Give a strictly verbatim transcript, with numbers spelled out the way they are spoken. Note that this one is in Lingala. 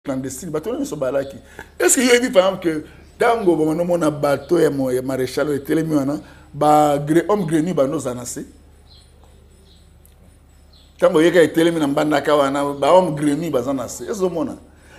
clandestine bateau ne sont balaki. Est-ce qu'il y a dit par exemple que tango bon on a bateau et mon maréchal et télé miana ba homme grenu ba nos anase. Tango yeka télé mina mbanda ka wana ba homme grenu ba zanase. Est-ce que mona